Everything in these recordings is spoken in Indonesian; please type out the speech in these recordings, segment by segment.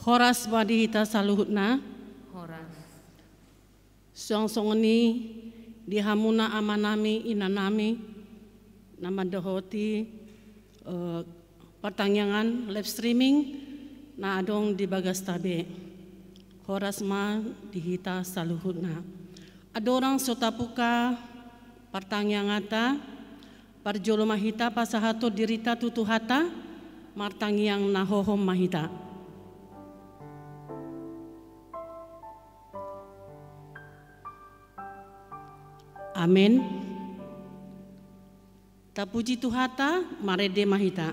Horas badihita saluhutna. Horas. Song-songoni dihamuna amanami inanami nama dohoti pertanyaan live streaming na adong di bagas tabe. Horas ma dihita saluhutna. Adorang sotapuka pertanyaan ta parjolo mahita pasahato dirita tutuhata martangyang nahohom mahita. Amin. Tapuji Tuhata marede mahita.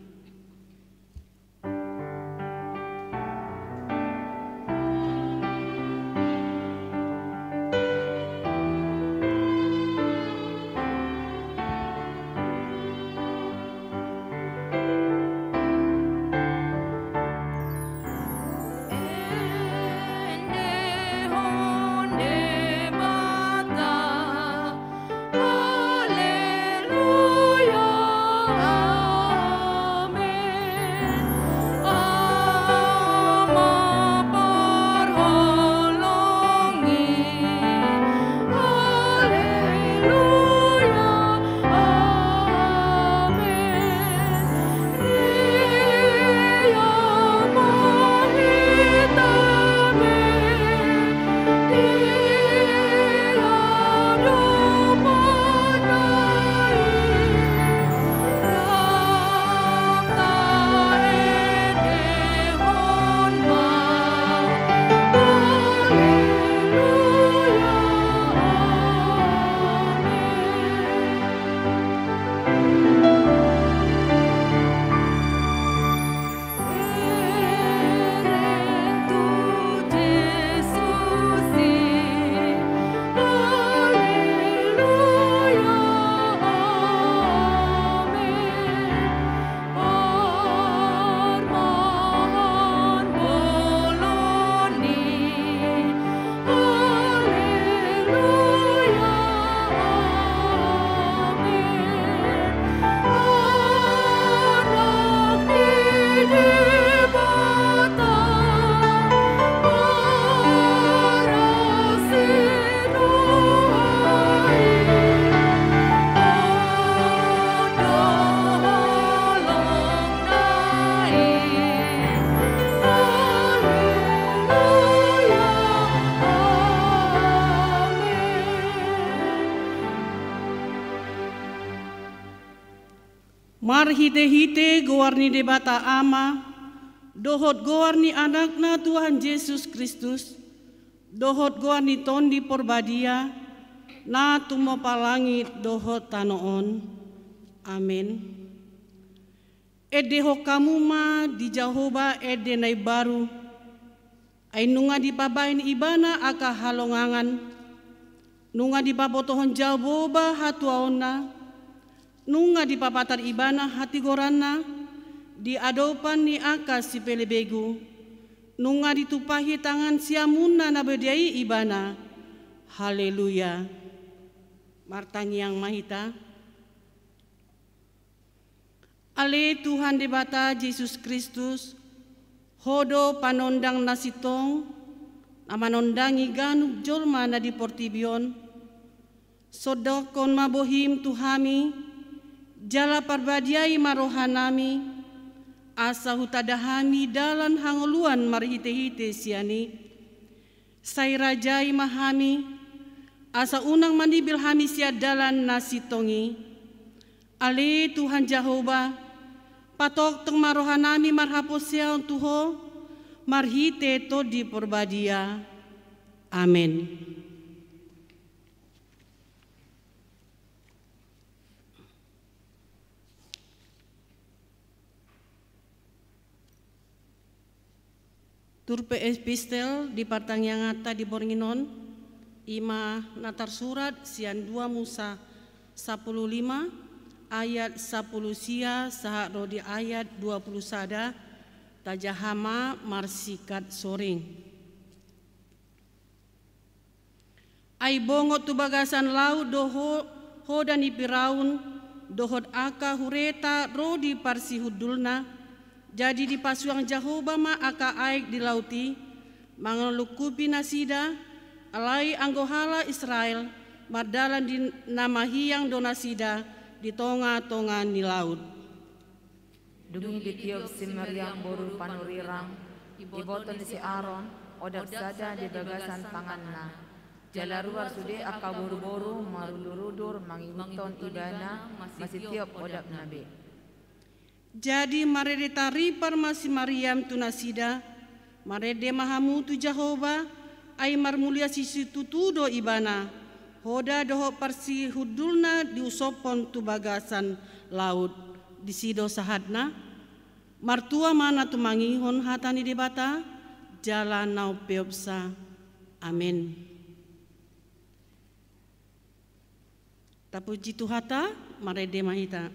Marhite-hite goarni debata ama, dohot goarni anakna Tuhan Yesus Kristus, dohot goarni tondi porbadia, na tumo palangit dohot tanoon. Amin. Ede hokamuma di Jehovah ede nai baru, ay nunga di pabain ibana aka halongangan, nunga di pabotohon Jehovah hatuaona, nunga di papatar ibana hati gorana, di adopan ni aka si pelebegu, nunga ditupahi tangan siamuna na bediai ibana. Haleluya. Martanyang mahita. Ale Tuhan debata Yesus Kristus, hodo panondang nasitong, amanondangi ganuk jolma na di portibion, sodokon mabohim tuhami, jala parbadiai marohanami, asa hutadahami dalan hangoluan marhite-hite siani, sai rajai mahami, asa unang manibil hami sia dalan nasitongi, ale Tuhan Jehovah, patok teng marohanami marhaposya tuho, marhite to di porbadia. Amin. Turpe epistel di partanyangata di Bornginon, ima natar surat sian 2 Musa 15 ayat 10 sia sahak rodi ayat 20 sada tajahama marsikat soring. Ai bongot tu bagasan lau doho hodani piraun dohot aka hureta rodi parsi hudulna Jadi di pasuang Jehovah ma aka aik di lauti, mangalukupi nasida, alai anggohala Israel, mardalan di nama hiang donasida, di tonga-tonga di laut. Dungi ditiup si Maryam boru panurirang, iboton si Aaron, odak sada di bagasan panganna. Jalaruar sude aka boru-boru marudur-rudur mangihuton ibana, masih tiup odak nabi. Jadi marede taripar masih Maryam tunasida, marede mahamutu Jehovah, ay marmulia sisi tutudo ibana, hoda doho parsi hudulna diusopon tu bagasan laut, disido sahadna, martua mana tu mangihon hatani debata, jalan nau peopsa, amin. Tapuji tu hata, marede mahita.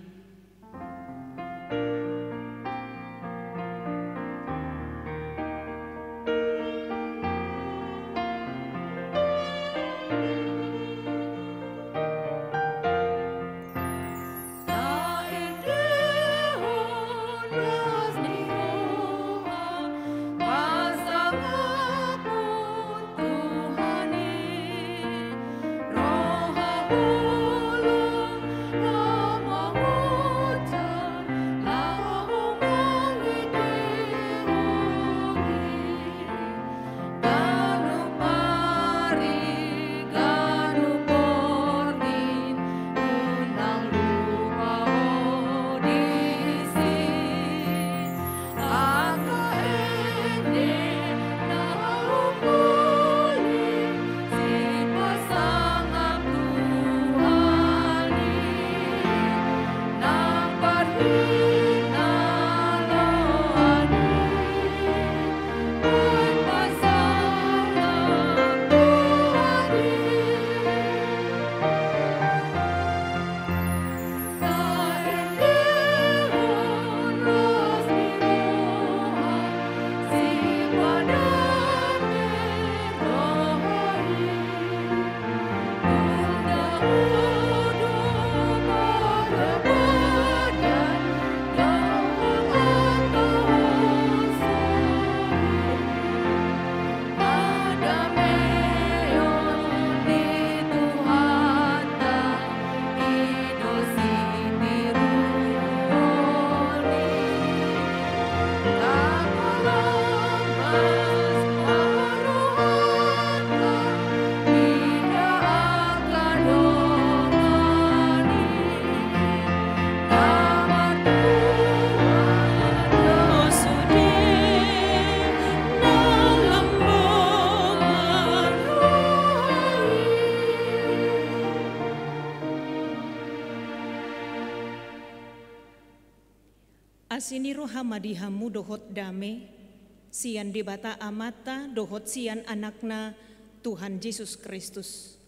Asini roha madihamu dohot dame, sian dibata amata dohot sian anakna Tuhan Yesus Kristus.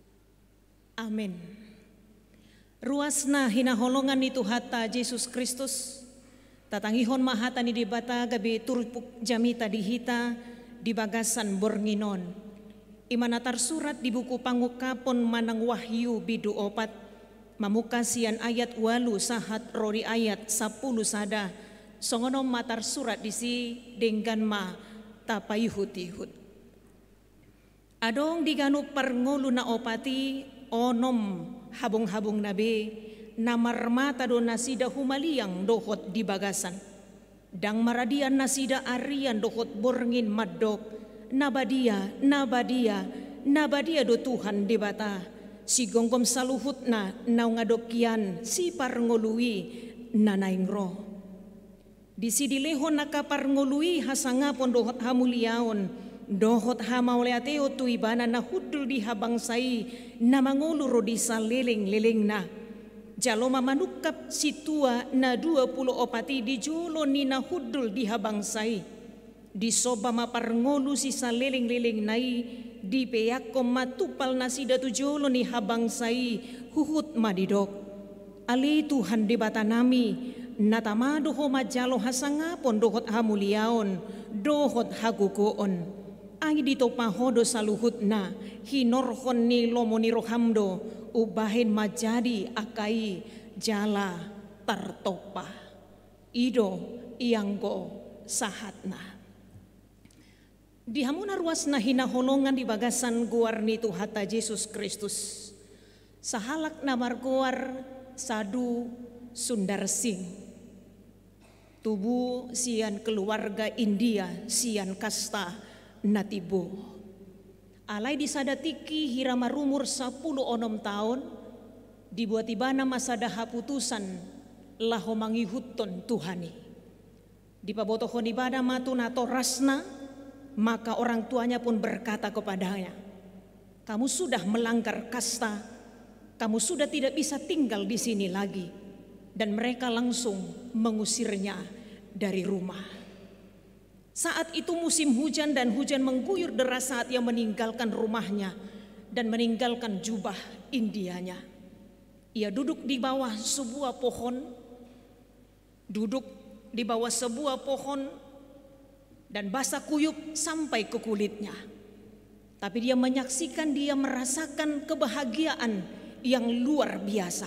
Amin. Ruasna hinaholongan ni Tuhata Yesus Kristus, tatangihon mahata ni dibata gabi turpuk jamita dihita di bagasan bornginon. Imanatar surat di buku pangukapon manang wahyu bidu opat, mamukasian ayat 8 sahat rori ayat 10 sada, songonom matar surat disi denggan ma tapayuhut-ihut. Adong diganu parngolu na opati onom habong-habong nabe, namarmata do nasida humaliang dohot di bagasan. Dang maradian nasida arian dohot borngin maddok, nabadia do Tuhan di bata. Si gonggom saluhut na naungadokian si parngolui nanaingro. Di sidilehon nakaparngolui hasangapon dohot hamuliaon, dohot hamauleateo tuibana na hudul di habang sai na manguluro di saleleng-leleng na. Jaloma manukap si tua na 20 opati di jolo ni na hudul di habang sai. Di soba maparngolu si saleleng-leleng nai, di peyak ko matupal na sida tujolo ni habang sai huhut madidok. Ali Tuhan di bata nami, natamado ho majalo hasangapon dohot hamuliaon, dohot hagukoon. Ay dito pahodo saluhut na, hinorhon ni lomo ni rohamdo, ubahin majadi akai jala tartopa. Ido ianggo sahatna. Di hamuna ruasna hina holongan di bagasan guar ni Tuhata Yesus Kristus. Sahalak namar guar Sadu Sundarsing. Tubuh sian keluarga India sian kasta natibo. Alai disadatiki hirama rumur 10 tahun. Dibuat ibana masada haputusan laho mangihuton Tuhani. Dipabotohon ibada matu nato rasna, maka orang tuanya pun berkata kepadanya, kamu sudah melanggar kasta, kamu sudah tidak bisa tinggal di sini lagi. Dan mereka langsung mengusirnya dari rumah. Saat itu musim hujan dan hujan mengguyur deras saat ia meninggalkan rumahnya dan meninggalkan jubah Indianya. Ia duduk di bawah sebuah pohon, dan basah kuyup sampai ke kulitnya. Tapi dia menyaksikan, dia merasakan kebahagiaan yang luar biasa.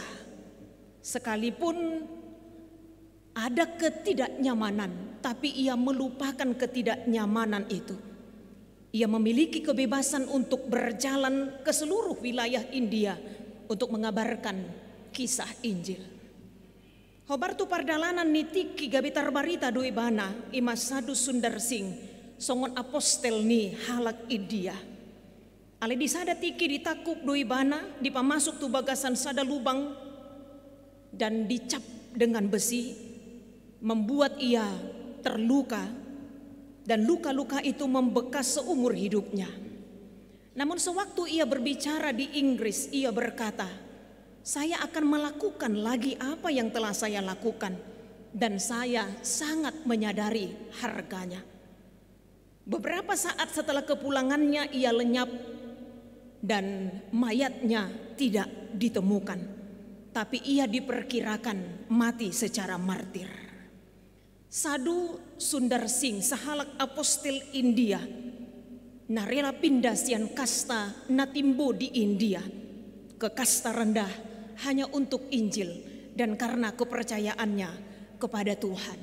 Sekalipun ada ketidaknyamanan, tapi ia melupakan ketidaknyamanan itu. Ia memiliki kebebasan untuk berjalan ke seluruh wilayah India untuk mengabarkan kisah Injil. Hobartu pardalanan nitiki gabitar barita doi bana ima Sadu Sundarsing songon apostel ni halak India. Ale disada tiki ditakup doi bana dipamasuk tu bagasan sada lubang dan dicap dengan besi, membuat ia terluka dan luka-luka itu membekas seumur hidupnya. Namun sewaktu ia berbicara di Inggris, ia berkata, saya akan melakukan lagi apa yang telah saya lakukan dan saya sangat menyadari harganya. Beberapa saat setelah kepulangannya ia lenyap dan mayatnya tidak ditemukan, tapi ia diperkirakan mati secara martir. Sadu Sundarsing sahalak apostel India narela pindah sian kasta natimbo di India ke kasta rendah hanya untuk Injil dan karena kepercayaannya kepada Tuhan.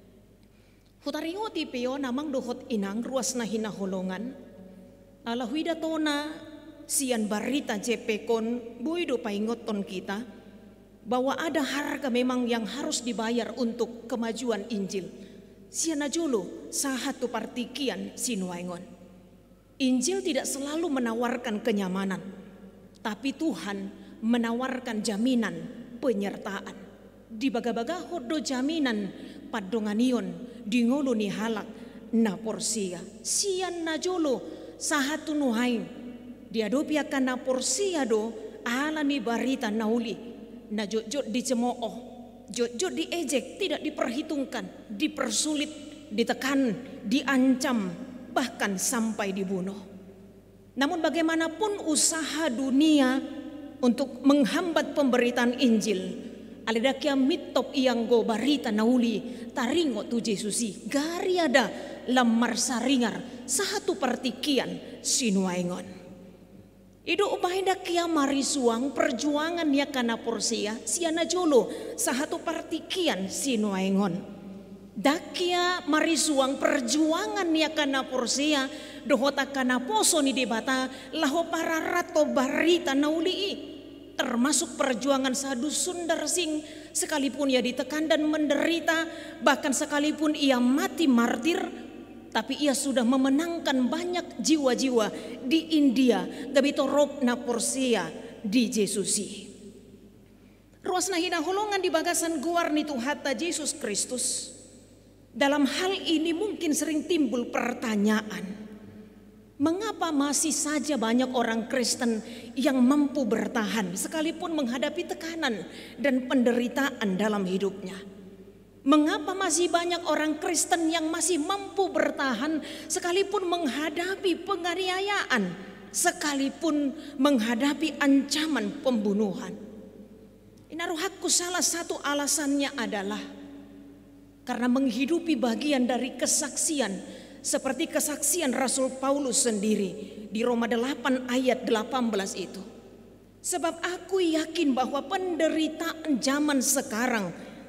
Hutaringo tipeo namang dohot inang ruas nahina holongan ala huida tona sian barita jepekon boido paingoton kita bahwa ada harga memang yang harus dibayar untuk kemajuan Injil. Sian najolo sahatu partikian sinuaingon. Injil tidak selalu menawarkan kenyamanan, tapi Tuhan menawarkan jaminan penyertaan. Di baga-baga hodo jaminan padonganion di ngolo ni halak na porsia. Sian na jolo sahatu nuhain diadopi akan na porsia do ala ni barita nauli na jojot dicemooh, jojot diejek, tidak diperhitungkan, dipersulit, ditekan, diancam, bahkan sampai dibunuh. Namun bagaimanapun usaha dunia untuk menghambat pemberitaan Injil, alidakia mitop ianggo barita nauli taringo tu Jesusi gari ada lamar saringar sahatu partikian sinuaingon. Ido upahinda kia marisuang perjuangan ya kana porsia siana jolo sahatu partikian sinuaingon. Dakia marisuang perjuangan ya kana porsia dohota kana poso ni debata laho para rato barita nauli termasuk perjuangan Sadu Sundarsing sekalipun ia ditekan dan menderita bahkan sekalipun ia mati martir tapi ia sudah memenangkan banyak jiwa-jiwa di India gabito rob na porsia di Jesusi. Ruas nahina holongan di bagasan guar ni Tuhata Yesus Kristus. Dalam hal ini mungkin sering timbul pertanyaan, mengapa masih saja banyak orang Kristen yang mampu bertahan sekalipun menghadapi tekanan dan penderitaan dalam hidupnya? Mengapa masih banyak orang Kristen yang masih mampu bertahan sekalipun menghadapi penganiayaan, sekalipun menghadapi ancaman pembunuhan? Inaruhatku salah satu alasannya adalah karena menghidupi bagian dari kesaksian seperti kesaksian Rasul Paulus sendiri di Roma 8 ayat 18 itu. Sebab aku yakin bahwa penderitaan zaman sekarang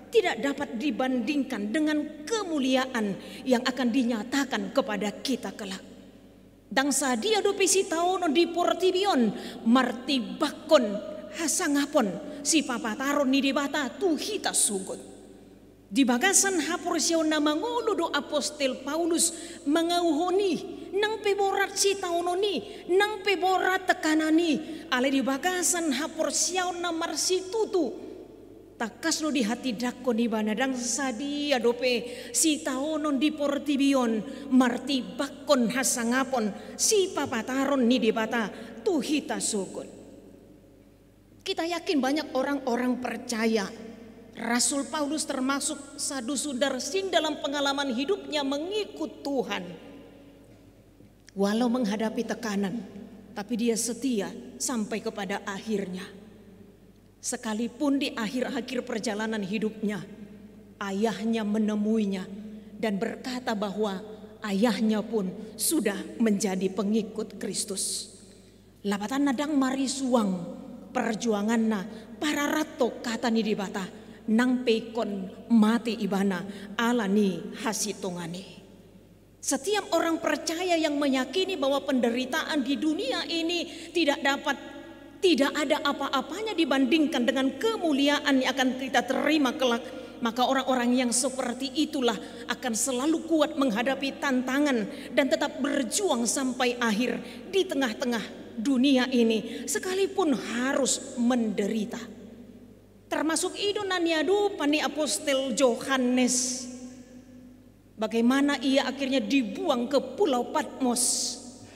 tidak dapat dibandingkan dengan kemuliaan yang akan dinyatakan kepada kita kelak. Dang sadia dopisi taono di portibion martibakon hasangapon si papataron ni dibata tuhita sugot. Di bagasan hapor siyaw na mangulo do Apostel Paulus mangauhoni nang peborat si taono ni nang peborat tekanani ale di bagasan hapor siyaw na marsitutu takas lo di hati dako ni banadang sadia dope si taonon di portibion martibakon hasangapon si papataron ni dibata tuhita sugot. Kita yakin banyak orang-orang percaya Rasul Paulus termasuk sadusudar sin dalam pengalaman hidupnya mengikut Tuhan. Walau menghadapi tekanan, tapi dia setia sampai kepada akhirnya. Sekalipun di akhir-akhir perjalanan hidupnya, ayahnya menemuinya dan berkata bahwa ayahnya pun sudah menjadi pengikut Kristus. Lapatan nadang mari suang perjuanganna para rato kata ni dibata nang pekon mati ibana alani hasitongani. Setiap orang percaya yang meyakini bahwa penderitaan di dunia ini tidak ada apa-apanya dibandingkan dengan kemuliaan yang akan kita terima kelak, maka orang-orang yang seperti itulah akan selalu kuat menghadapi tantangan dan tetap berjuang sampai akhir di tengah-tengah dunia ini sekalipun harus menderita. Termasuk idonaniadu pani Apostel Yohanes, bagaimana ia akhirnya dibuang ke Pulau Patmos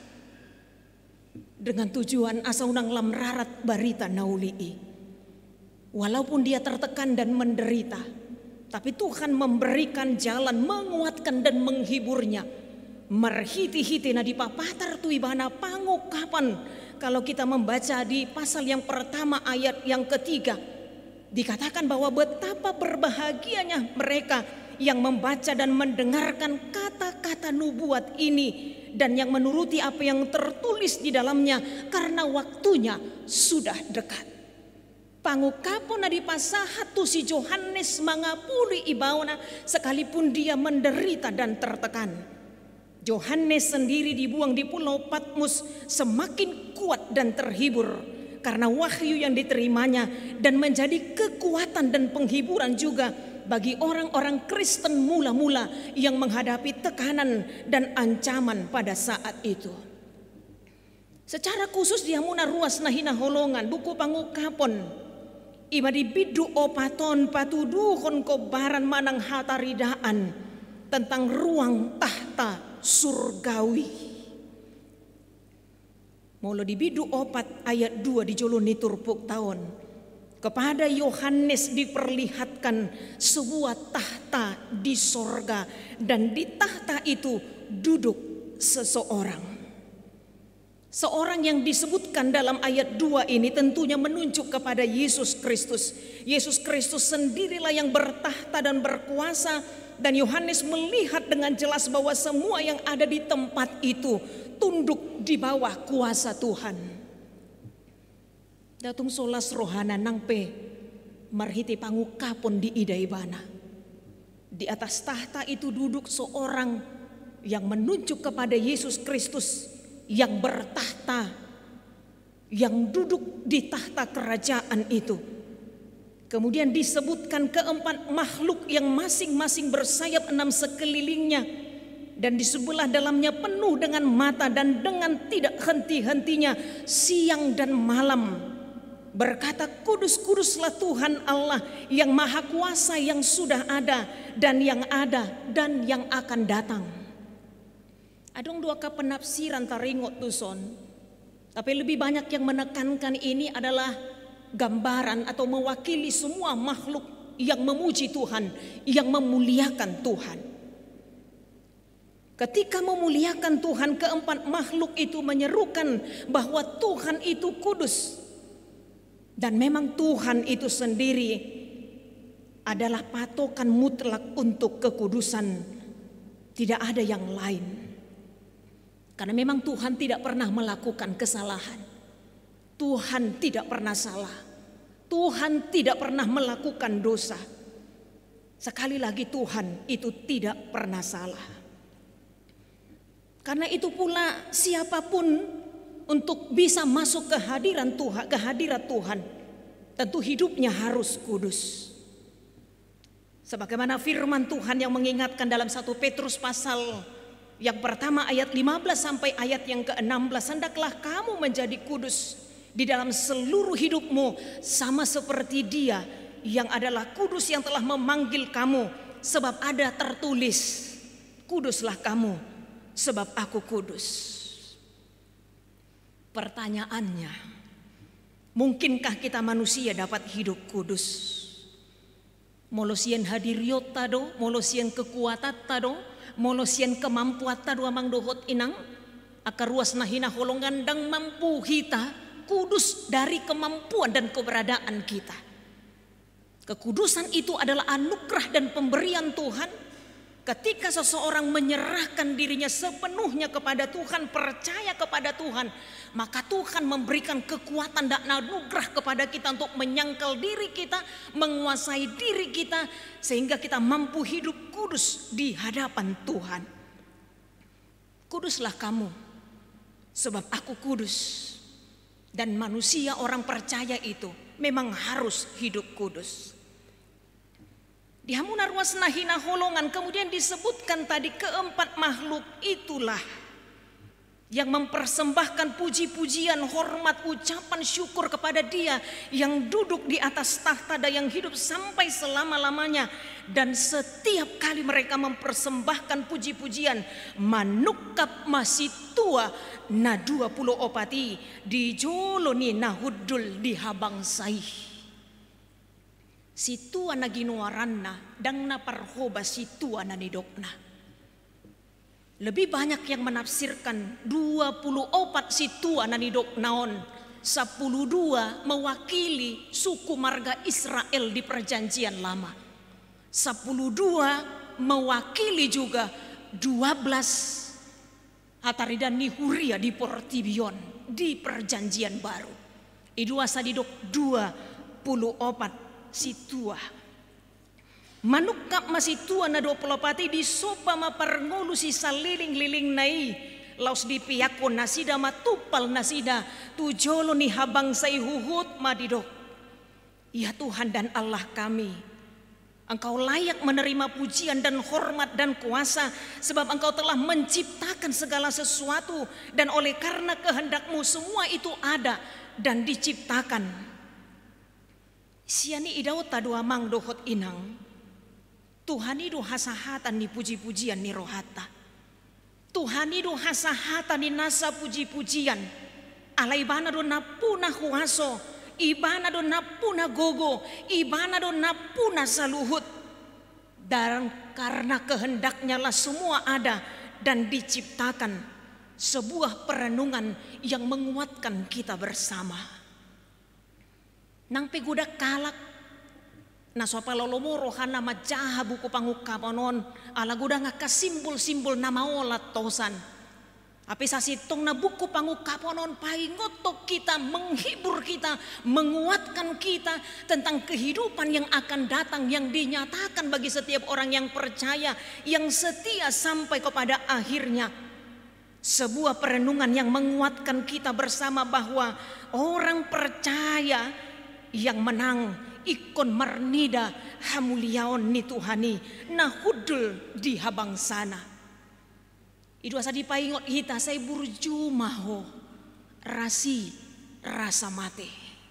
dengan tujuan asa unang lamrarat barita naulii. Walaupun dia tertekan dan menderita, tapi Tuhan memberikan jalan, menguatkan dan menghiburnya. Marhiti-hiti na dipapatar tu ibana pangukapan. Kalau kita membaca di pasal yang pertama ayat yang ketiga, dikatakan bahwa betapa berbahagianya mereka yang membaca dan mendengarkan kata-kata nubuat ini dan yang menuruti apa yang tertulis di dalamnya karena waktunya sudah dekat. Pangukapon na dipasahatu si Yohanes mangapuli ibauna sekalipun dia menderita dan tertekan. Yohanes sendiri dibuang di Pulau Patmos semakin kuat dan terhibur karena wahyu yang diterimanya dan menjadi kekuatan dan penghiburan juga bagi orang-orang Kristen mula-mula yang menghadapi tekanan dan ancaman pada saat itu. Secara khusus dia muna ruas nahina holongan buku pangukapon ima dibidu opaton patuduhon kobaran manang hataridaan tentang ruang tahta surgawi. Molo dibidu opat ayat 2 di joloni turpuk tahun. Kepada Yohanes diperlihatkan sebuah tahta di sorga dan di tahta itu duduk seseorang. Seorang yang disebutkan dalam ayat 2 ini tentunya menunjuk kepada Yesus Kristus. Yesus Kristus sendirilah yang bertahta dan berkuasa, dan Yohanes melihat dengan jelas bahwa semua yang ada di tempat itu tunduk di bawah kuasa Tuhan. Datung solas rohana nangpe marhiti pangukapon di idaibana. Di atas tahta itu duduk seorang yang menunjuk kepada Yesus Kristus yang bertahta, yang duduk di tahta kerajaan itu. Kemudian disebutkan keempat makhluk yang masing-masing bersayap 6 sekelilingnya, dan di sebelah dalamnya penuh dengan mata dan dengan tidak henti-hentinya siang dan malam berkata, kudus-kuduslah Tuhan Allah yang maha kuasa, yang sudah ada dan yang akan datang. Adong dua penafsiran taringot tuson, tapi lebih banyak yang menekankan ini adalah gambaran atau mewakili semua makhluk yang memuji Tuhan, yang memuliakan Tuhan. Ketika memuliakan Tuhan, keempat makhluk itu menyerukan bahwa Tuhan itu kudus. Dan memang Tuhan itu sendiri adalah patokan mutlak untuk kekudusan. Tidak ada yang lain. Karena memang Tuhan tidak pernah melakukan kesalahan. Tuhan tidak pernah salah. Tuhan tidak pernah melakukan dosa. Sekali lagi Tuhan itu tidak pernah salah. Karena itu pula siapapun untuk bisa masuk ke hadirat Tuhan, tentu hidupnya harus kudus. Sebagaimana firman Tuhan yang mengingatkan dalam 1 Petrus pasal yang pertama ayat 15 sampai ayat yang ke-16, hendaklah kamu menjadi kudus di dalam seluruh hidupmu sama seperti Dia yang adalah kudus yang telah memanggil kamu, sebab ada tertulis, kuduslah kamu sebab aku kudus. Pertanyaannya, mungkinkah kita manusia dapat hidup kudus? Molosien hadiriot tado, molosien kekuatan tado, molosien kemampuan tado amang dohot inang, akar ruas nahina holongan dang mampu kita kudus dari kemampuan dan keberadaan kita. Kekudusan itu adalah anugerah dan pemberian Tuhan. Ketika seseorang menyerahkan dirinya sepenuhnya kepada Tuhan, percaya kepada Tuhan, maka Tuhan memberikan kekuatan dan anugerah kepada kita untuk menyangkal diri kita, menguasai diri kita, sehingga kita mampu hidup kudus di hadapan Tuhan. Kuduslah kamu, sebab aku kudus. Dan manusia, orang percaya itu memang harus hidup kudus. Di hamunar wasnahina holongan kemudian disebutkan tadi keempat makhluk itulah yang mempersembahkan puji-pujian, hormat, ucapan syukur kepada Dia yang duduk di atas tahta dan yang hidup sampai selama-lamanya. Dan setiap kali mereka mempersembahkan puji-pujian, manukap masih tua na 20 opati di joloni na hudul di habang saih. Situa na ginuaranna dang na parhoba situa na nidokna. Lebih banyak yang menafsirkan 24 situa na nidok naon, 12 mewakili suku marga Israel di perjanjian lama, 12 mewakili juga 12 Hataridan Nihuria di Portibion di perjanjian baru. Idua sadidok 24 situa. Manukap masitua na 20 di sopa maparngulu si saliling-liling nai laus di piyakon nasida matupal nasida tujolo ni habang say huhut madidok. Ya Tuhan dan Allah kami, Engkau layak menerima pujian dan hormat dan kuasa, sebab Engkau telah menciptakan segala sesuatu, dan oleh karena kehendak-Mu semua itu ada dan diciptakan. Siani idau tadu amang dohot inang, Tuhan itu hasahatan ni puji-pujian ni rohata. Tuhan itu hasahatan ni nasa puji-pujian. Alaibana do napuna huaso, ibana do napuna gogo, ibana do napuna saluhut. Dan karena kehendaknya lah semua ada dan diciptakan, sebuah perenungan yang menguatkan kita bersama. Nang peguda kalak na sopa lolomo rohana majaha buku pangukaponon ala guda ngaka simbol-simbol nama olat tosan. Api sasitong na buku pangukaponon paingotok kita, menghibur kita, menguatkan kita tentang kehidupan yang akan datang, yang dinyatakan bagi setiap orang yang percaya, yang setia sampai kepada akhirnya. Sebuah perenungan yang menguatkan kita bersama bahwa orang percaya yang menang ikon marnida hamuliaon ni Tuhani na hudul di habang sana. Idu asa dipaingot hita say burjumaho rasi rasa mate.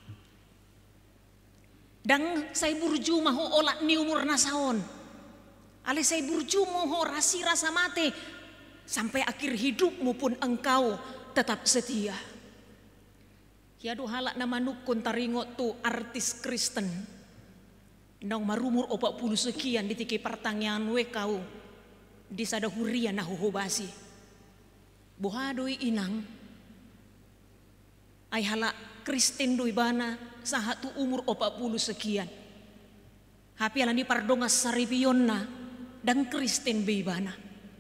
Dang say burjumaho olat ni umur nasaon. Ale say burjumaho rasi rasa mate sampai akhir hidupmu pun engkau tetap setia. Kiadu halak na manukun taringot tu artis Kristen. Nang marumur 40 sekian di tiki pertanyaan we kau di sadahuria na huhubasi. Buhadoi inang ay halak Kristen doi bana sahat tu umur 40 sekian. Hapi alan di pardongas saripion na dan Kristen beibana.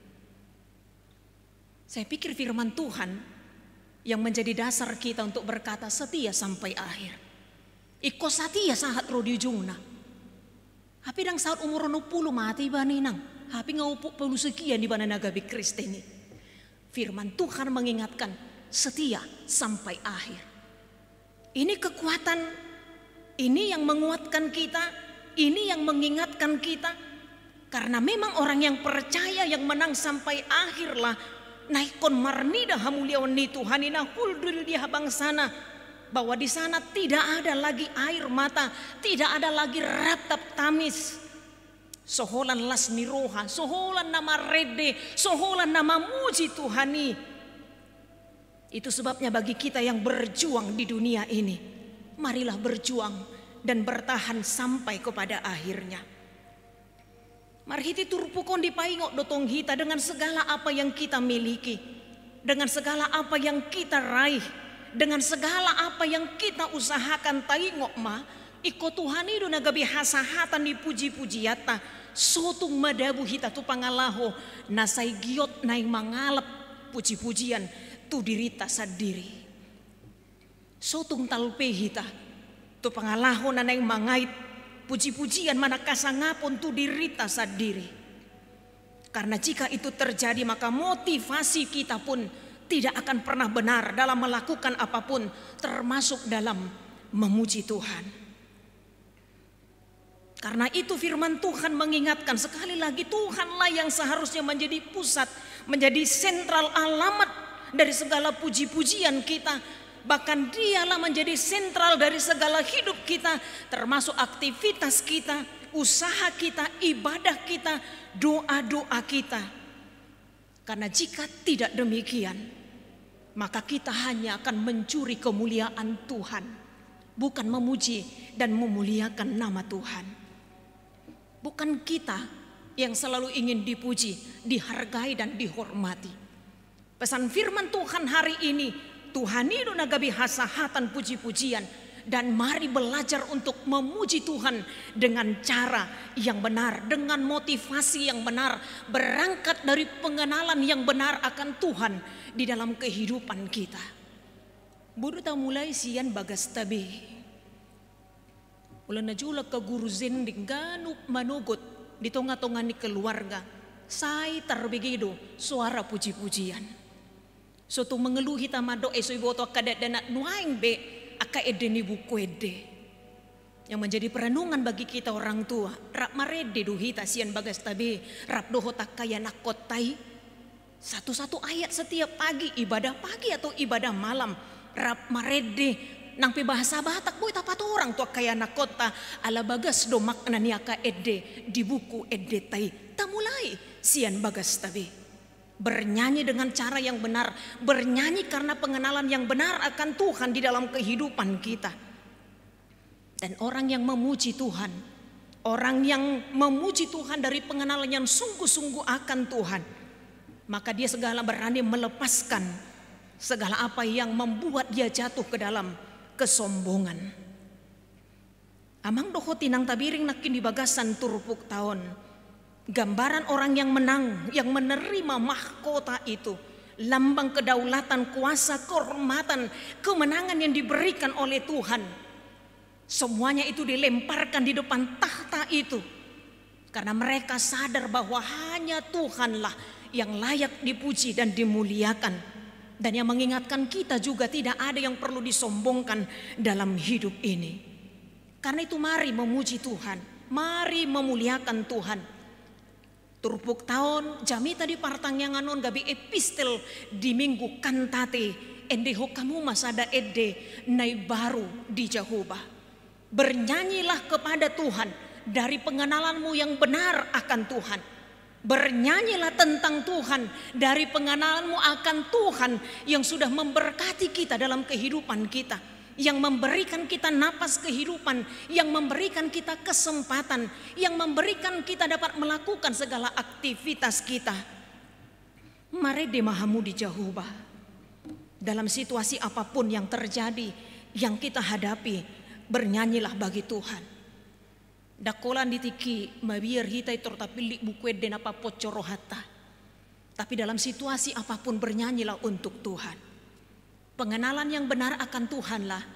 Saya pikir firman Tuhan yang menjadi dasar kita untuk berkata setia sampai akhir. Iko setia sahat ro di ujungna. Hapi dang saat umur 20 mati bani nang. Hapi ngau 10 sekian di bana nagabi Kristeni. Firman Tuhan mengingatkan setia sampai akhir. Ini kekuatan, ini yang menguatkan kita, ini yang mengingatkan kita. Karena memang orang yang percaya yang menang sampai akhirlah naikon marnida hamuliawan ni Tuhan ina huldul di habang sana. Bahwa di sana tidak ada lagi air mata, tidak ada lagi ratap tamis. Soholan las niroha, soholan nama rede, soholan nama muji Tuhani. Itu sebabnya bagi kita yang berjuang di dunia ini, marilah berjuang dan bertahan sampai kepada akhirnya. Marhiti turpukon dipaingok dotong kita dengan segala apa yang kita miliki, dengan segala apa yang kita raih, dengan segala apa yang kita usahakan taingok ma, iko Tuhan itu nagabi hasahatan dipuji-puji yata, sotung madabu hita tu pangalaho, nasai giot naing mangalap puji-pujian tu dirita sadiri. Sotung talpe hita tu pangalaho na naing mangait puji-pujian mana kasangapon tu dirita sadiri. Karena jika itu terjadi maka motivasi kita pun tidak akan pernah benar dalam melakukan apapun, termasuk dalam memuji Tuhan. Karena itu firman Tuhan mengingatkan sekali lagi, Tuhanlah yang seharusnya menjadi pusat, menjadi sentral alamat dari segala puji-pujian kita. Bahkan Dialah menjadi sentral dari segala hidup kita, termasuk aktivitas kita, usaha kita, ibadah kita, doa-doa kita. Karena jika tidak demikian, maka kita hanya akan mencuri kemuliaan Tuhan, bukan memuji dan memuliakan nama Tuhan. Bukan kita yang selalu ingin dipuji, dihargai dan dihormati. Pesan firman Tuhan hari ini, Tuhan itu nagabi hasahatan puji-pujian. Dan mari belajar untuk memuji Tuhan dengan cara yang benar, dengan motivasi yang benar, berangkat dari pengenalan yang benar akan Tuhan di dalam kehidupan kita. Budu ta mulai sian bagas tabi. Ulan na jula ke guru zen di ganuk manugot di tonga-tonga ni keluarga. Sai tarbigido suara puji-pujian. Soto mengeluhi tamado esoy boto kadat danat nuaing be aka edeni buku ede. Yang menjadi perenungan bagi kita orang tua. Rap marede duhita sian bagas tabi. Rap dohotak kaya nakotai. Satu-satu ayat setiap pagi, ibadah pagi atau ibadah malam. Rap marede nang bahasa Batak boy tapat orang tua kaya nakota ala bagas do makna niaka ede di buku ede tai. Tamulai sian bagas tabi. Bernyanyi dengan cara yang benar, bernyanyi karena pengenalan yang benar akan Tuhan di dalam kehidupan kita. Dan orang yang memuji Tuhan, orang yang memuji Tuhan dari pengenalan yang sungguh-sungguh akan Tuhan, maka dia segala berani melepaskan segala apa yang membuat dia jatuh ke dalam kesombongan. Amang doho tinang tabiring nakin di bagasan turupuk tahun. Gambaran orang yang menang, yang menerima mahkota itu, lambang kedaulatan, kuasa, kehormatan, kemenangan yang diberikan oleh Tuhan. Semuanya itu dilemparkan di depan tahta itu. Karena mereka sadar bahwa hanya Tuhanlah yang layak dipuji dan dimuliakan. Dan yang mengingatkan kita juga tidak ada yang perlu disombongkan dalam hidup ini. Karena itu mari memuji Tuhan, mari memuliakan Tuhan. Turpuk tahun jamita di partangyanganon gabi epistel di minggu kantate endeho kamu masada ede nai baru di Jehovah. Bernyanyilah kepada Tuhan dari pengenalanmu yang benar akan Tuhan. Bernyanyilah tentang Tuhan dari pengenalanmu akan Tuhan yang sudah memberkati kita dalam kehidupan kita. Yang memberikan kita napas kehidupan, yang memberikan kita kesempatan, yang memberikan kita dapat melakukan segala aktivitas kita. Mari demahamu di Jehovah. Dalam situasi apapun yang terjadi, yang kita hadapi, bernyanyilah bagi Tuhan. Dakolan ditiki mabiar hitai tortapili buku den apa pocorohata. Tapi dalam situasi apapun bernyanyilah untuk Tuhan. Pengenalan yang benar akan Tuhanlah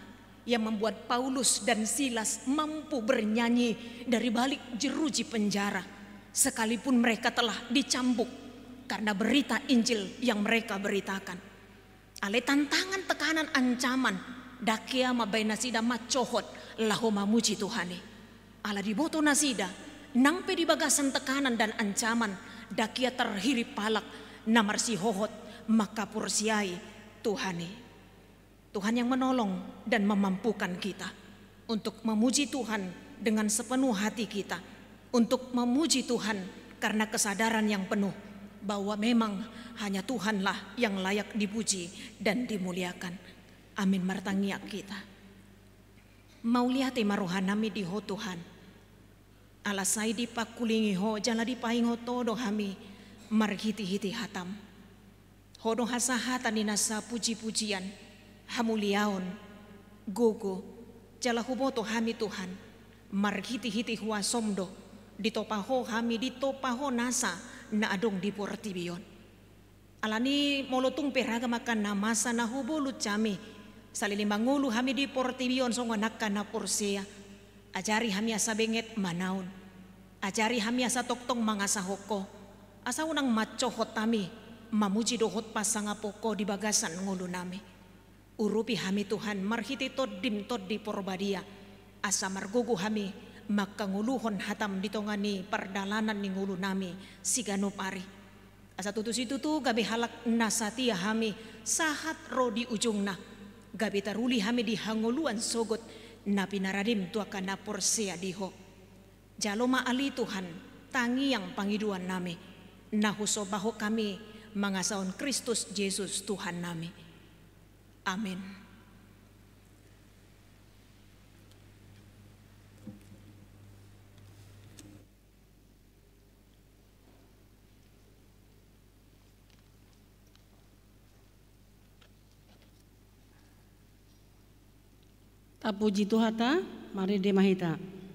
yang membuat Paulus dan Silas mampu bernyanyi dari balik jeruji penjara, sekalipun mereka telah dicambuk karena berita Injil yang mereka beritakan. Ale tantangan, tekanan, ancaman, dakia mabay nasida macohot laho mamuji Tuhane. Ala diboto nasida, nangpe di bagasan tekanan dan ancaman, dakia terhirip palak, namar si hohot maka pursiai Tuhane. Tuhan yang menolong dan memampukan kita untuk memuji Tuhan dengan sepenuh hati kita, untuk memuji Tuhan karena kesadaran yang penuh bahwa memang hanya Tuhanlah yang layak dipuji dan dimuliakan. Amin martangiak kita. Mauliate marohanami di ho Tuhan. Alasai di pakulingi ho jala di paingo todo hami marhiti-hiti hatam. Hodo hasahatan dinasa puji-pujian. Hamuliaon, gogo, jala huboto hami Tuhan, marhiti-hiti huwa somdo, ditopaho hami ditopaho nasa na adong di portibion. Alani molotung peraga makan namasa na hubolut kami, salilimbangulu hami di portibion songanaka na porsea, ajari hami asa benget manaon, ajari hami asa toktong mangasa hoko, asa unang macohot kami, mamuji dohot pasangapoko di bagasan ngulu nami. Urupi hami Tuhan marhiti toddim toddi porbadia asa margugu hami makanguluhon hatam ditongani perdalanan ni ngulu nami sigano pari asa tutus itu tu gabi halak nasatia hami sahat ro di ujungna gabi taruli hami di hanguluan sogot na pinaradim tuakana porsea diho jaloma ali Tuhan tangi yang pangiduan nami nahuso baho kami mangasaon Kristus Yesus Tuhan nami. Amin. Tapuji Tuhata, mari demahita.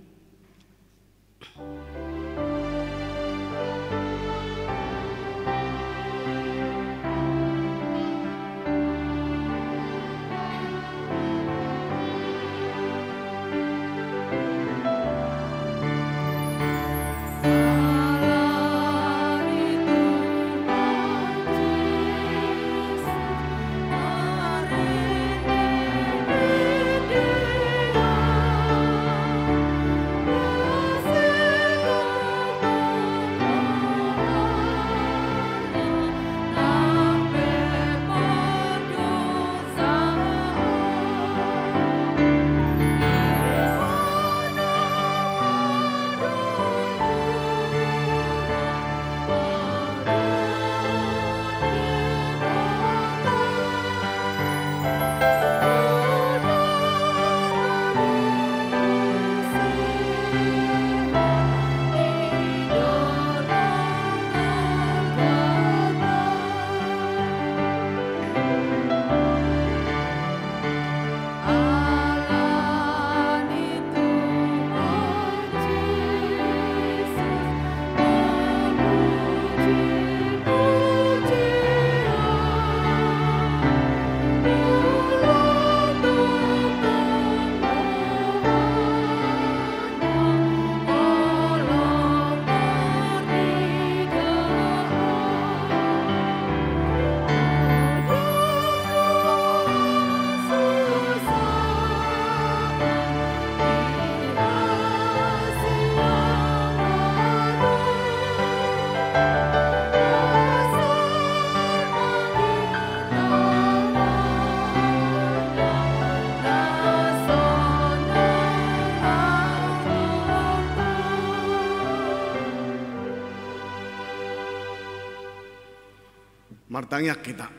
Martanya kita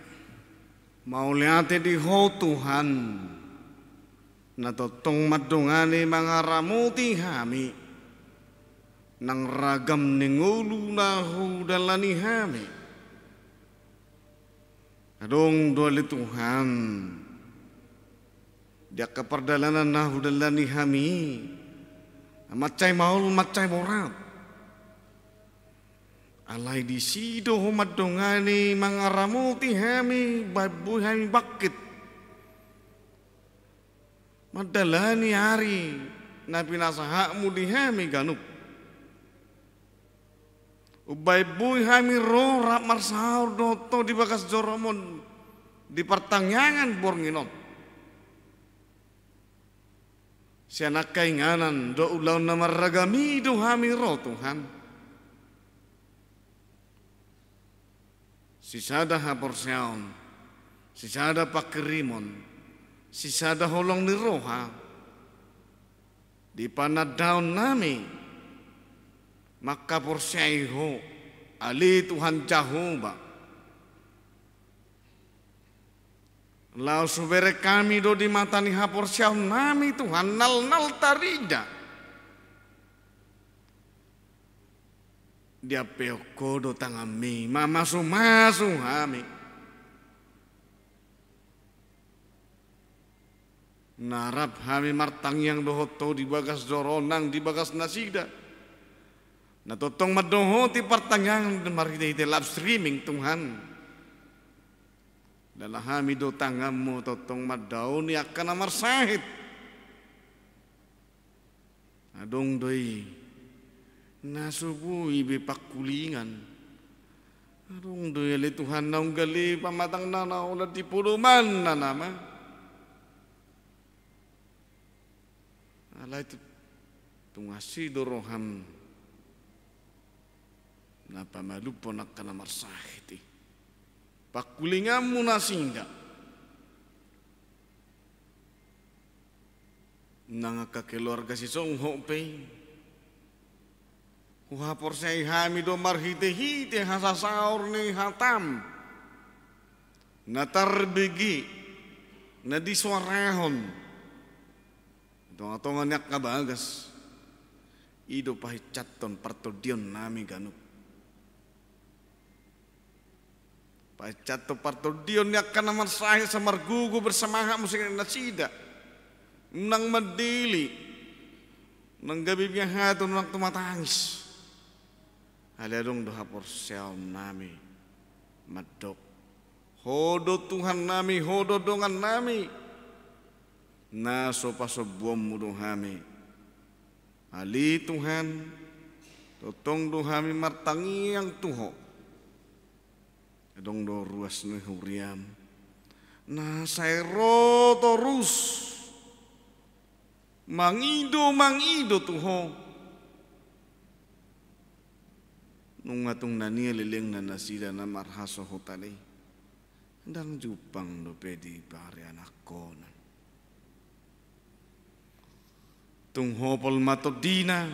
mau lihat di ho Tuhan na totong madungani mga ramuti hami nang ragam ningulu na hudalani hami adong doli Tuhan dia keperdalanan na hudalani hami macay maul macay morat alay di sido humadungani mga ramuti hami babuy hami bakit madalani hari na pinasahamu di hami ganuk. Ubay buy hami ro rap marsaur doto di bagas joromon di pertangyangan bornginot. Sianak kainganan do ulaw na maragami do hami ro Tuhan. Sisada haporsyaon, sisada pakirimon, sisada holong ni roha. Di panadaon nami maka porsyaho ali Tuhan Jehovah. Lau subere kami do di mata ni haporsyaon nami Tuhan nal tarida. Dia peoko do tangami mamasu hami. Narap hami martang yang dohoto di bagas joronang di bagas nasida. Na totong madoho ti pertanyaan marita ite live streaming Tuhan. Dalam hami do tangamu totong madaw ni akan amar sahid. Adong doi nasubui be pakulingan. Adong doi ali Tuhan naung gali pamatang nana ulah di puluman na nama. Ala itu tungasi doroham napa malupo nak kana marsahiti pakulingamu nasinda nangaka keluarga si songho pe uhapor say hami do marhite-hite hasasaur ni hatam natarbigi na diswarahon tonga-tonga nyak kabagas ido pahicaton partodion nami ganuk pahicato partodion nyak kanamar sahih samargugu bersamaha musik nasida nang madili nang gabi biyahatun waktu matangis aladong doha porsyal nami madok hodo Tuhan nami hodo dongan nami na sopasobom mudo hami ali Tuhan totong do hami martangi yang tuho edong do ruas ni huriam na sairo torus mangido tuho nung atong nani lileng na nasida na marhaso hotali ndang jupang do pedi pare anak ko na tung hopol matodina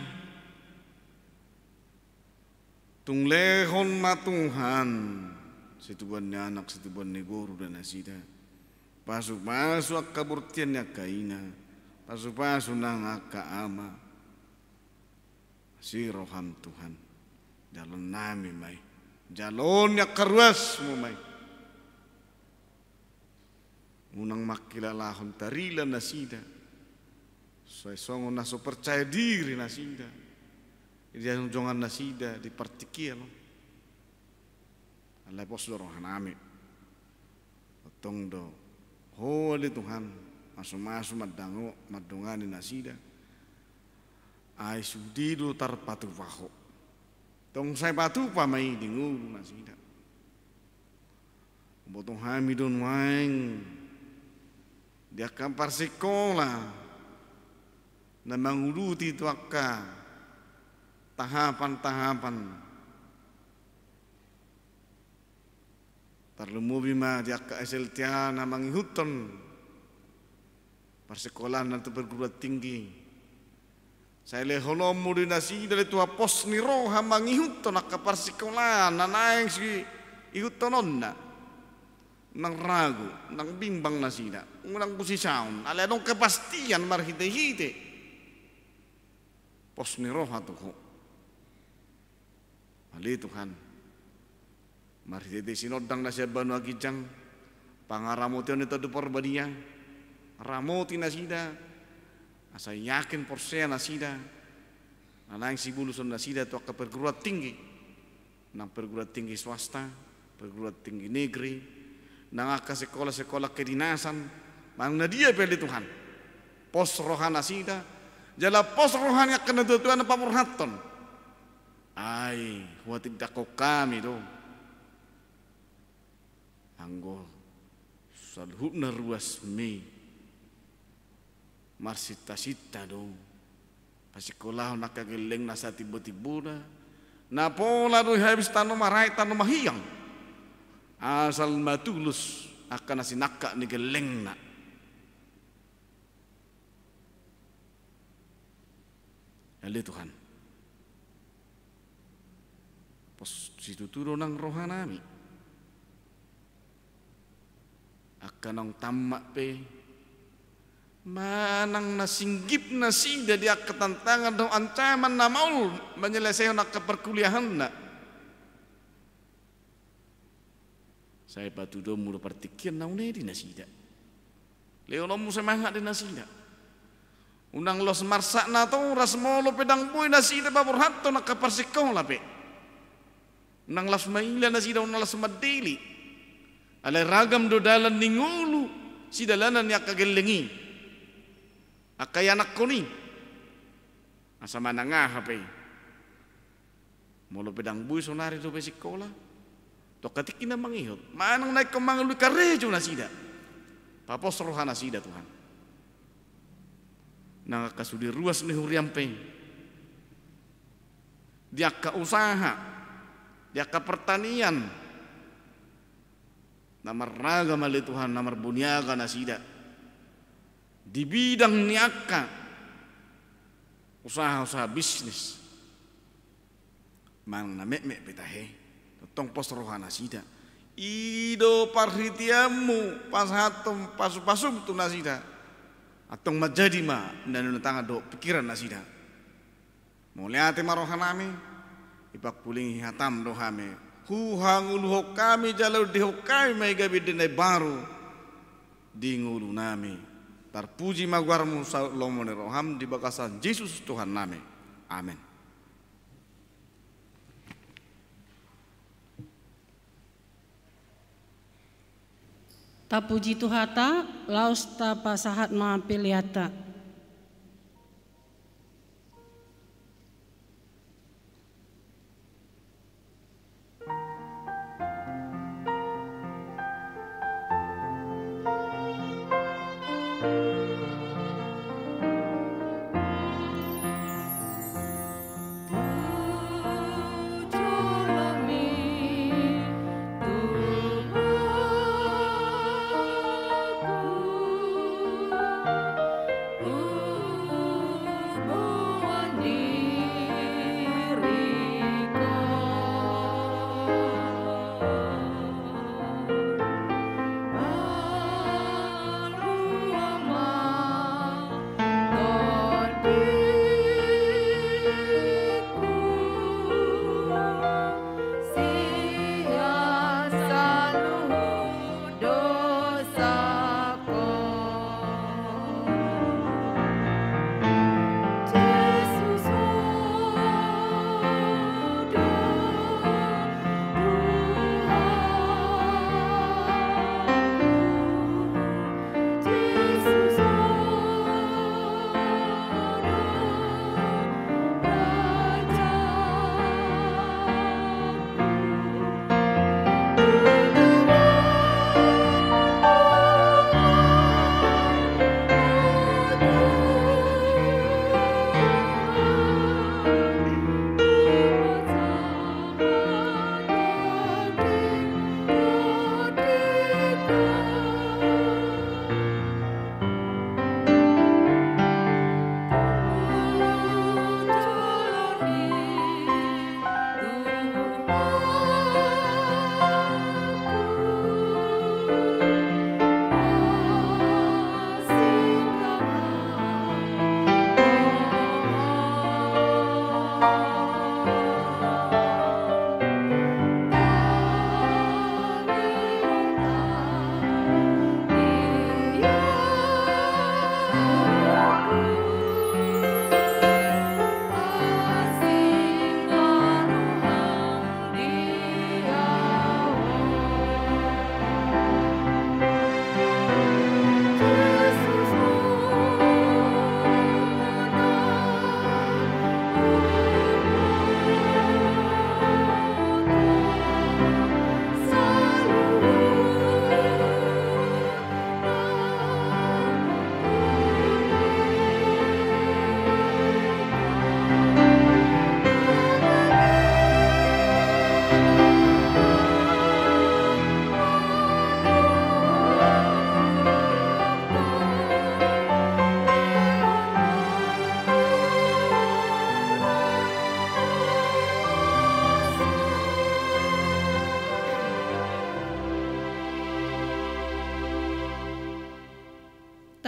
tung lehon matunghan situban ni anak situban ni guru dan nasida pasuk ak kaburtian niya kaina pasuk nang akka ama si roham Tuhan jalon nami may jalon niya karwas mo may unang makilalahon tarila nasida saya songo naso percaya diri nasida. Dia jongan nasida di partikia lo. Allah pos dorohan ame. Tong do. Holy Tuhan. Masu madango madongani nasida. Ai sudido tarpatu waho. Tong saya patu pamai dingulu nasida. Botong hamidun waing. Dia kampar sekolah. Na manguluti itu akka tahapan-tahapan tarlumubi ma di akka SLTA na mangihuton persekolahan nanti perguruan tinggi saya leholom di nasi dari tua pos ni roha mangihuton akka persekolahan na naing si ihutonon na nang ragu nang bimbang nasida nang pusisaon ala dong kepastian marhite-hite pos ni roha tuho ali Tuhan marhite sinodang na siya banu agijang pangaramotion ito do porbadiya ramoti nasida asa yakin porsea nasida nalaing sibuluson nasida to ka perguruan tinggi nang perguruan tinggi swasta perguruan tinggi negeri nang ka sekolah-sekolah kedinasan mang nadia peli Tuhan pos rohana sida jala pos rohani akan tuan pamurhaton ai huat tidak kau kami do anggo salhutna ruas me marsita-sita do pasikolah nakageleng nasa tiba-tiba na pola do habis tanu marai tanu mahiyang asal matulus akan nasi nakak ni geleng nak ya Tuhan pos situ turun nang rohanami akan nang tamak pe manang nasinggip nasi jadi ketantangan do ancaman na maul menyelesaikan nak keperkuliahan nak saya batu do mulu partikian naune di nasida leonomu semangat di nasida unang los marsak na to ras molo pedang boy nasida babur hatto nak kaparsikong lape unang las maila nasida unang las madili alay ragam do dalan ningulu si dalanan yak kagelengi akay anak ko ni asa mananga hape molo pedang boy sonari do besikola to katikin na mangihot manang naik kemangalu karejo nasida papos rohana sida Tuhan nang kasudi ruas ni huriampe dia ka usaha dia ka pertanian namar raga mali Tuhan namar bunyaga nasida di bidang niaka usaha-usaha bisnis mang na mek pitahe tong pos rohana sida ido parhitiamu pashatum pasupasum tu nasida atong majadi ma dan tangan do pikiran nasida muliate marohanami ipak puling hatam do hame hu hangul hokami jalur di hokai mai gabi denai baru di ngulu nami tarpuji magwarmu salomone roham di bakasan Yesus Tuhan nami amin. Tapuji Tuhata, laus ta pasahat maapiliata. Oh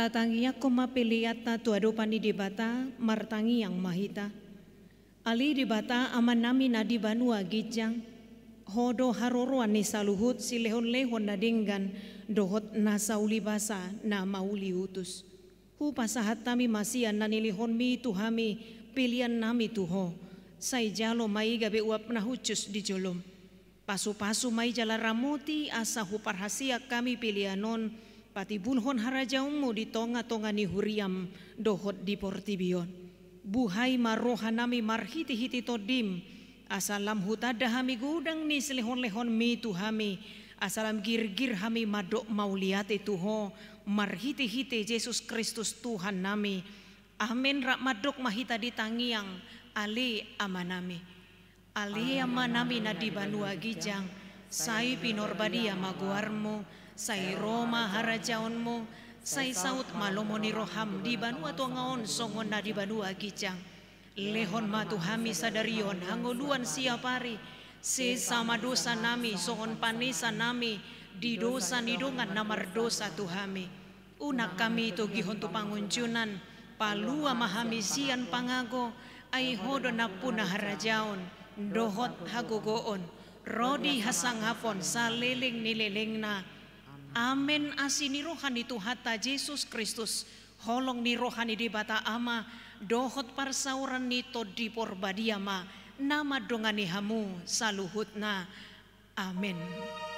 Tatangiya ko mapiliat na tuadopan ni dibata martangi yang mahita. Ali dibata aman nami na dibanua gijang. Hodo haroroan ni saluhut si lehon-lehon na dinggan dohot na sauli basa na mauli utus. Pasahat tami masian na nilihon mi tuhami pilihan nami tuho. Say jalo may gabi uap na hucus di jolom. Pasu-pasu may jala ramoti asa huparhasiak kami pilihanon. Pati bulhon harajaungmu di tonga-tonga ni huriam dohot di portibion. Buhay maroha nami marhiti-hiti todim. Asalam hutada hami gudang ni selehon-lehon mi tuhami. Asalam gir-gir hami madok mauliate tuho. Marhiti-hiti Yesus Kristus Tuhan nami. Amin rak madok mahita di tangiang. Ali amanami. Ali amanami na di banua gijang. Say pinorbadia maguarmo. Say Roma harajaonmo. Say saut malomo ni roham di banua tuangaon songon na di banua gijang. Lehon matuhami sadarion hangoluan siapari. Sesama dosa nami songon panesa nami. Di dosa nidungan namar dosa tuhami. Unak kami itu gihon tu panguncunan. Palua mahami sian pangago. Ay hodo na punah harajaon. Dohot hagogoon. Rodi hasangapon sa leling nileleng na. Amen asini rohani Tuhata Yesus Kristus. Holong ni rohani di bata ama. Dohot parsauran ni todi porbadiama. Nama dongani hamu saluhut na. Amen.